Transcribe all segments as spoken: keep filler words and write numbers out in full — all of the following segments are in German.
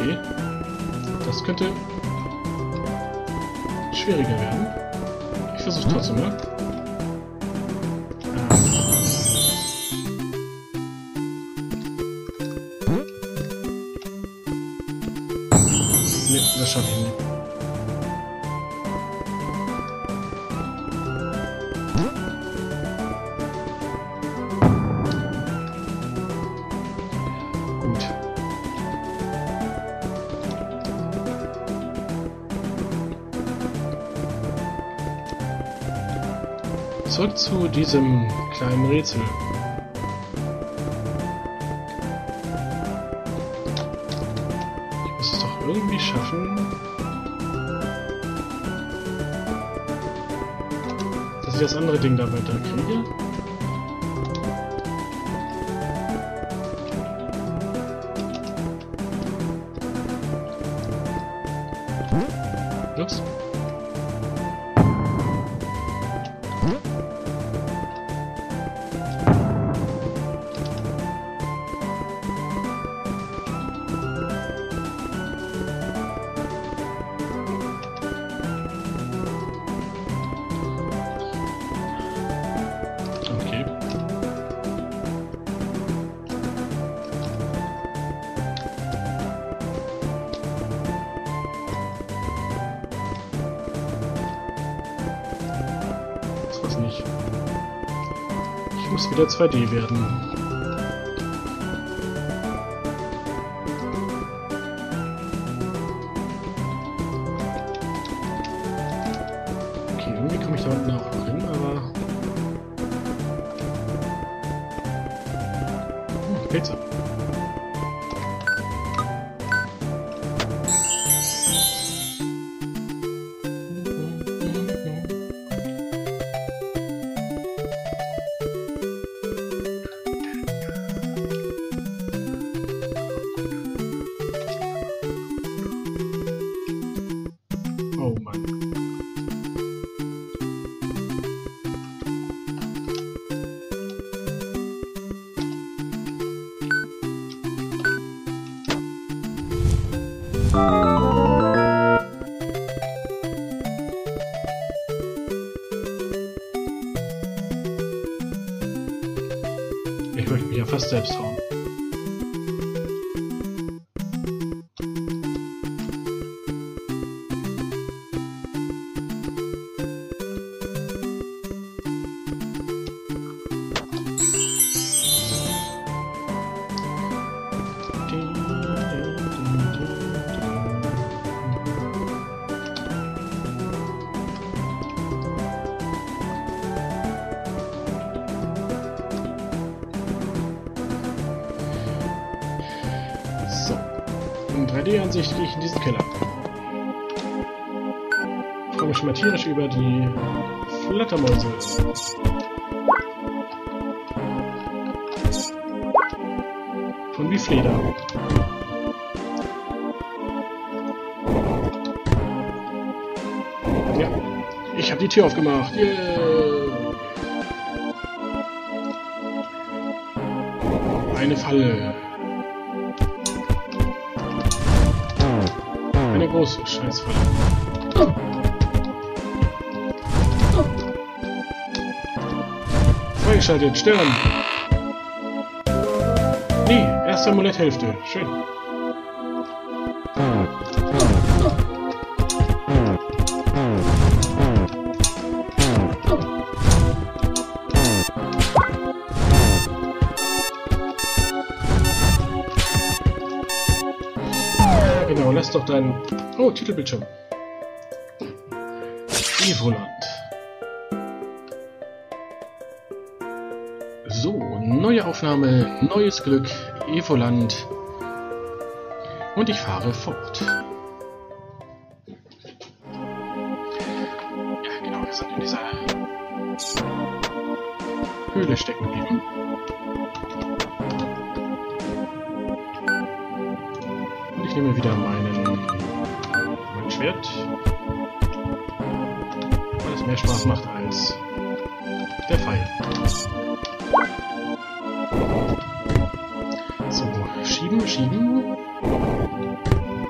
Okay. Das könnte schwieriger werden. Ich versuche trotzdem, ne? Ne, das schaffe ich nicht. Gut. Zurück zu diesem kleinen Rätsel. Ich muss es doch irgendwie schaffen, dass ich das andere Ding da weiter kriege. Ups. Okay. Das war's nicht. Ich muss wieder zwei D werden. Okay, irgendwie komme ich da unten auch noch hin, aber... Hm, Pizza. Oh Mann. Ich möchte mich ja fast selbst hauen. So. In drei D-Ansicht gehe ich in diesen Keller. Ich freue mich schon mal tierisch über die Flattermäuse. Von wie Fleder. Ja, ich habe die Tür aufgemacht. Yeah. Eine Falle. Eine große Scheißfalle. Oh. Oh. Freigeschaltet, Stern. Nee, erste Amuletthälfte. Schön. Genau, lass doch deinen... Oh, Titelbildschirm. Evoland. So, neue Aufnahme, neues Glück, Evoland. Und ich fahre fort. Ja, genau, wir sind in dieser Höhle stecken geblieben. Und ich nehme wieder meinen, mein Schwert, weil es mehr Spaß macht als der Pfeil. So, schieben, schieben.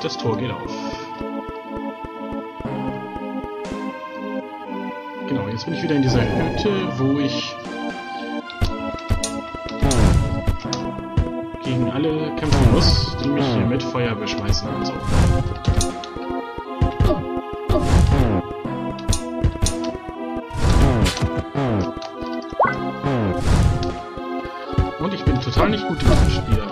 das Tor geht auf. Genau, jetzt bin ich wieder in dieser Hütte, wo ich gegen alle kämpfen muss, die mich hier mit Feuer beschmeißen und so. Und ich bin total nicht gut in diesem Spiel.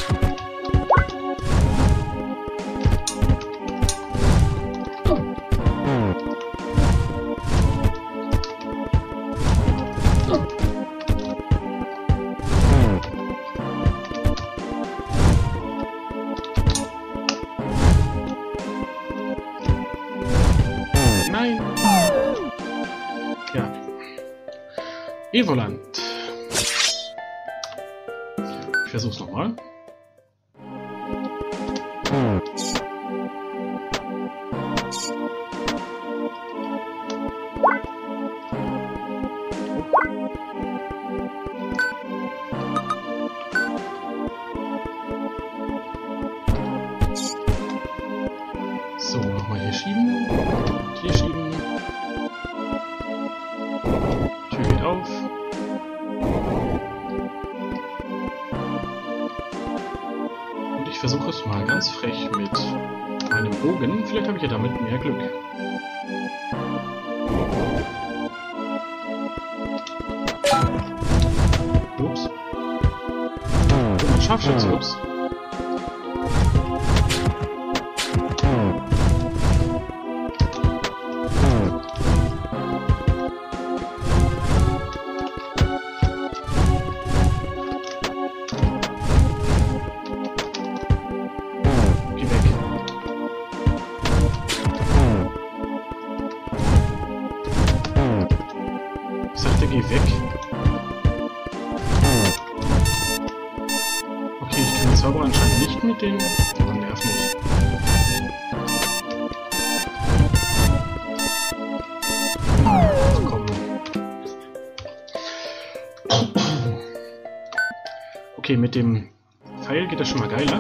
Nein! Ja. Evoland. Ich versuch's nochmal. So, nochmal hier schieben. Hier schieben. Tür geht auf. Und ich versuche es mal ganz frech mit meinem Bogen. Vielleicht habe ich ja damit mehr Glück. Ups. Und ein Scharfschütze, ups. Geh weg. Okay, ich kann den Zauber anscheinend nicht mit den... Oh, nerv nicht. Ach, komm. Okay, mit dem Pfeil geht das schon mal geiler.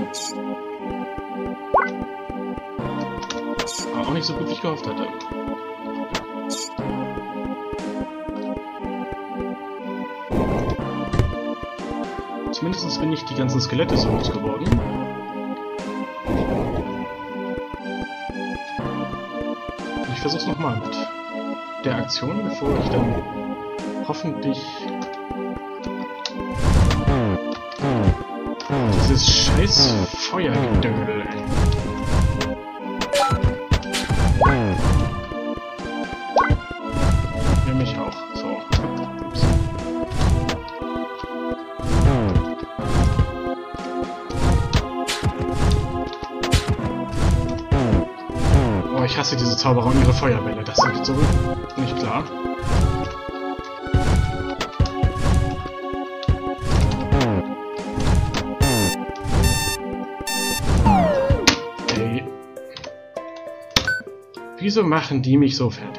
Aber auch nicht so gut, wie ich gehofft hatte. Zumindest bin ich die ganzen Skelette so losgeworden. Ich versuch's nochmal mit der Aktion, bevor ich dann hoffentlich dieses scheiß Feuergedödel. Nämlich auch. So. Ups. Ich hasse diese Zauberer und ihre Feuerbälle. Das ist so nicht klar. Ey. Wieso machen die mich so fertig?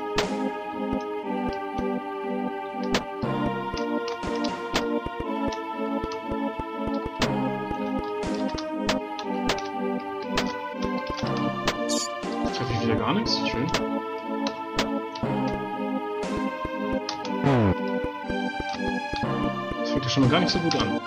Wieder gar nichts, schön. Das fühlt sich schon mal gar nicht so gut an.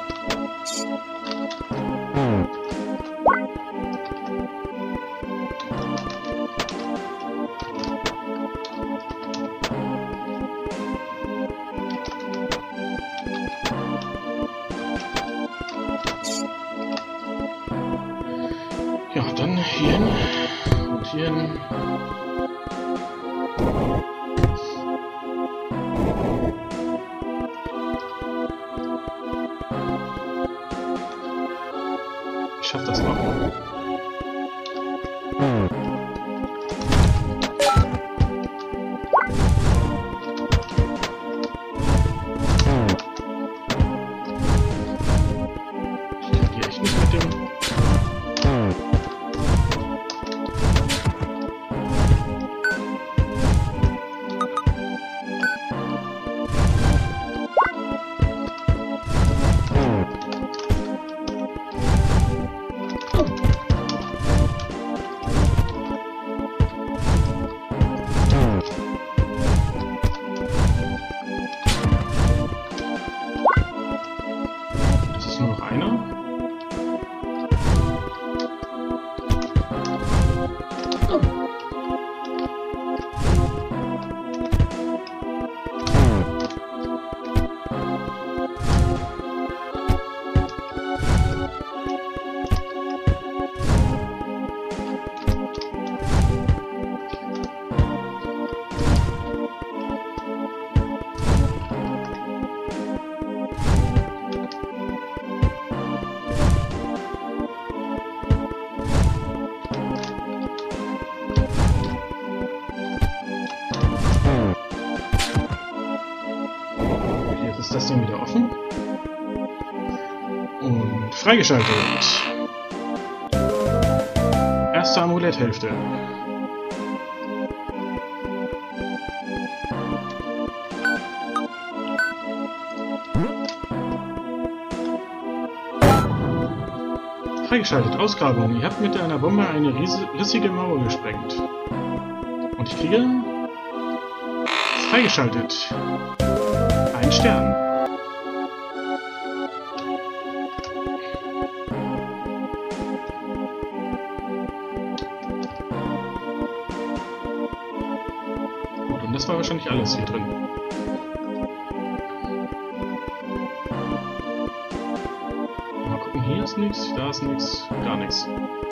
Ja, dann hier hin. Hier hin. Ich schaff das noch. Ich kann hier echt nicht mit dem... einer. Oh. Ist das Ding wieder offen? Und freigeschaltet. Erste Amuletthälfte. Freigeschaltet. Ausgrabung. Ihr habt mit einer Bombe eine rissige Mauer gesprengt. Und ich kriege... Freigeschaltet. Ein Stern. Gut, und das war wahrscheinlich alles hier drin. Mal gucken, hier ist nichts, da ist nichts, gar nichts.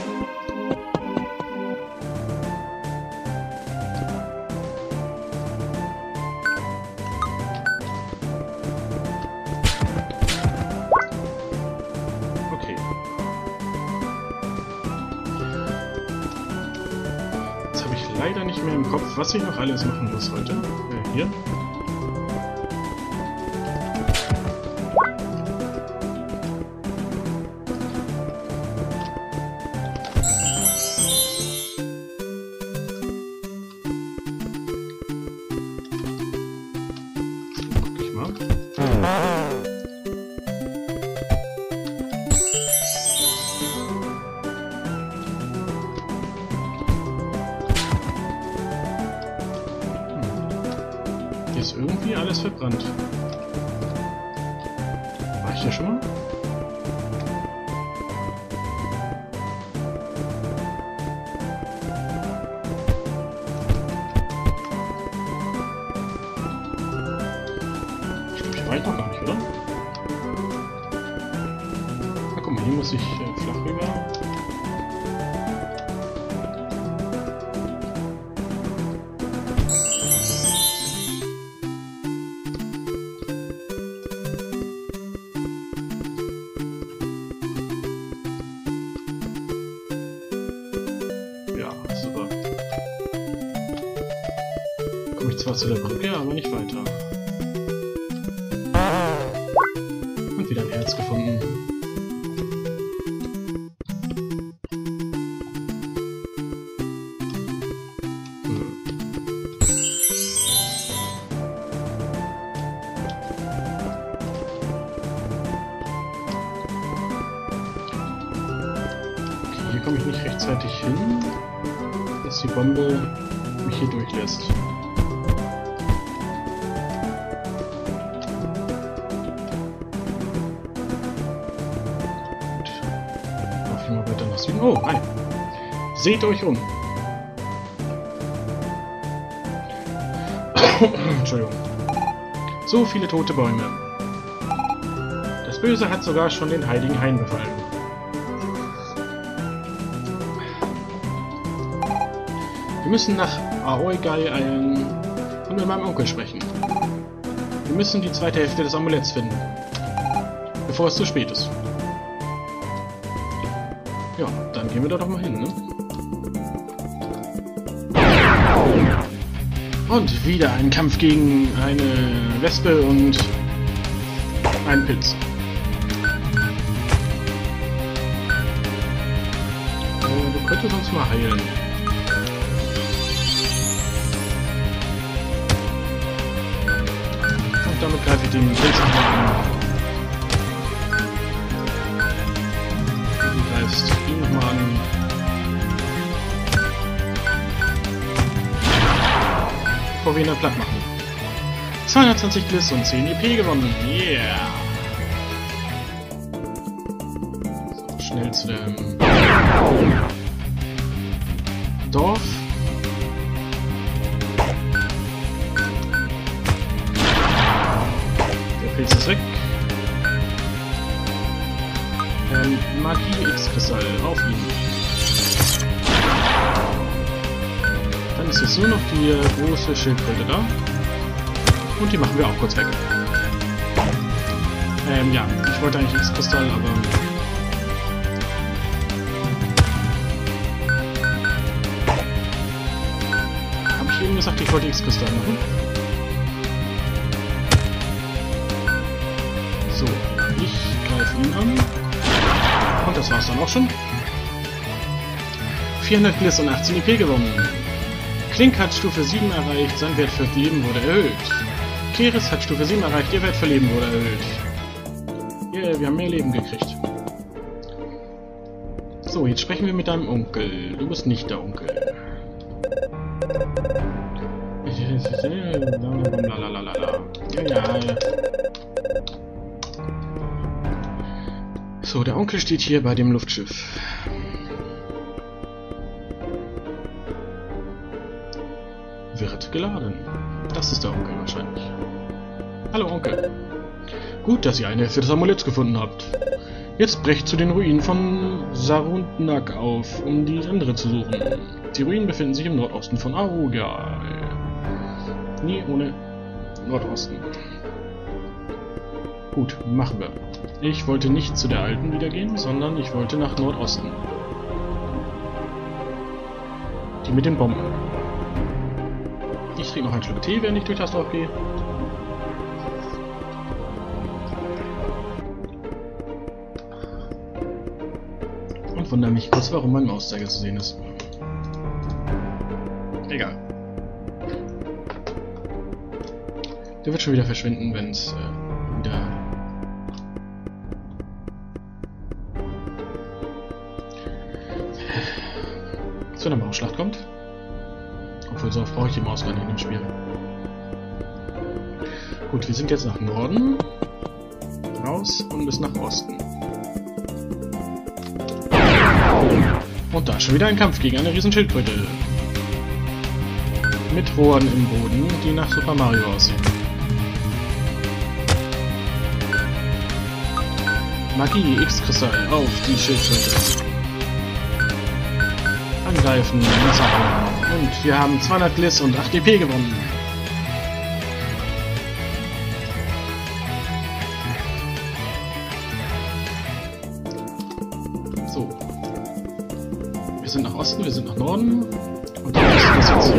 Leider nicht mehr im Kopf, was ich noch alles machen muss heute. Äh, hier. Guck ich mal. Ist irgendwie alles verbrannt. War ich hier schon mal? Ich glaube, hier war ich noch gar nicht, oder? Na guck mal, hier muss ich äh, flach rüber. Zwar zu der Brücke, aber nicht weiter. Und wieder ein Herz gefunden. Hm. Okay, hier komme ich nicht rechtzeitig hin, dass die Bombe mich hier durchlässt. Oh, hi. Seht euch um. Entschuldigung. So viele tote Bäume. Das Böse hat sogar schon den heiligen Hain befallen. Wir müssen nach Aoigai eilen und mit meinem Onkel sprechen. Wir müssen die zweite Hälfte des Amuletts finden, bevor es zu spät ist. Ja, dann gehen wir da doch mal hin, ne? Und wieder ein Kampf gegen eine Wespe und einen Pilz. Äh, du könntest uns mal heilen. Und damit greife ich den Pilz an. Ihn nochmal an. Bevor wir ihn dann platt machen. zweihundertzwanzig Gliss und zehn E P gewonnen. Yeah! schnell zu dem Dorf. Der Pilz ist weg. Ähm, Magie X-Kristall auf ihn. Dann ist jetzt nur noch die äh, große Schildkröte da. Und die machen wir auch kurz weg. Ähm, ja, ich wollte eigentlich X-Kristall, aber... Habe ich eben gesagt, ich wollte X-Kristall machen? So, ich greife ihn an. Und das war's dann auch schon. vierhundert Gliss und achtzehn I P gewonnen. Klink hat Stufe sieben erreicht, sein Wert für Leben wurde erhöht. Keris hat Stufe sieben erreicht, ihr Wert für Leben wurde erhöht. Yeah, wir haben mehr Leben gekriegt. So, jetzt sprechen wir mit deinem Onkel. Du bist nicht der Onkel. Lalalala. Ja, ja. So, der Onkel steht hier bei dem Luftschiff. Wird geladen. Das ist der Onkel wahrscheinlich. Hallo Onkel. Gut, dass ihr eine Hälfte des Amuletts gefunden habt. Jetzt brecht zu den Ruinen von Sarundnak auf, um die andere zu suchen. Die Ruinen befinden sich im Nordosten von Aruga. Nie ohne Nordosten. Gut, machen wir. Ich wollte nicht zu der Alten wieder gehen, sondern ich wollte nach Nordosten. Die mit den Bomben. Ich trinke noch einen Schluck Tee, während ich durch das Dorf gehe. Und wundere mich kurz, warum mein Mauszeiger zu sehen ist. Egal. Der wird schon wieder verschwinden, wenn es äh, wieder... zu einer Mausschlacht kommt. Obwohl, so oft brauche ich die Maus gar nicht in dem Spiel. Gut, wir sind jetzt nach Norden. Raus und bis nach Osten. Und da ist schon wieder ein Kampf gegen eine Riesenschildkröte. Mit Rohren im Boden, die nach Super Mario aussehen. Magie X-Kristall auf die Schildkröte. Angreifen, Messer. Und wir haben zweihundert Gliss und acht I P gewonnen. So. Wir sind nach Osten, wir sind nach Norden. Und dann ist das jetzt.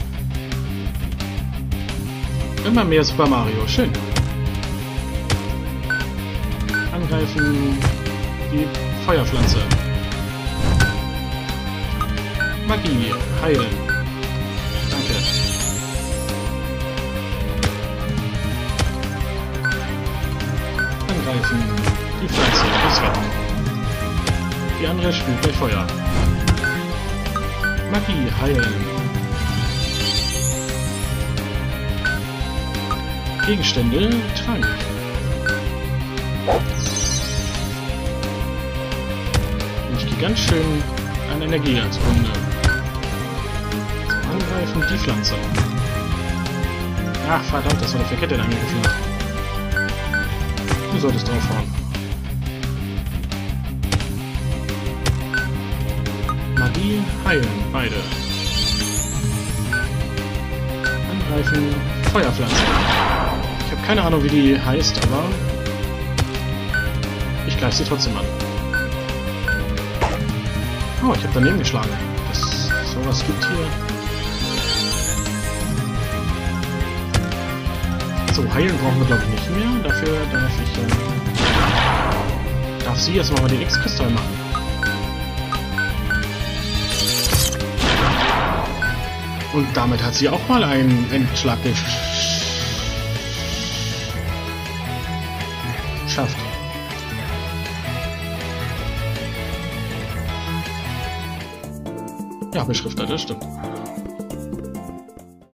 Immer mehr Super Mario. Schön. Angreifen. Die Feuerpflanze. Magie. Heilen. Danke. Angreifen. Die Pflanze. Das Wetter. Die andere spielt gleich Feuer. Magie. Heilen. Gegenstände. Trank. Ich gehe ganz schön an Energie als Kunde. Angreifen die Pflanze. Ach verdammt, das war der Verkette, der angegriffen hat. Du solltest draufhauen. Magie, heilen, beide. Angreifen, Feuerpflanze. Ich habe keine Ahnung, wie die heißt, aber ich greife sie trotzdem an. Oh, ich habe daneben geschlagen. Dass es sowas gibt hier. So, heilen brauchen wir glaube ich nicht mehr. Dafür darf ich äh, darf sie jetzt mal den X-Kristall machen. Und damit hat sie auch mal einen Endschlag geschafft. Ja, beschriftet, das stimmt.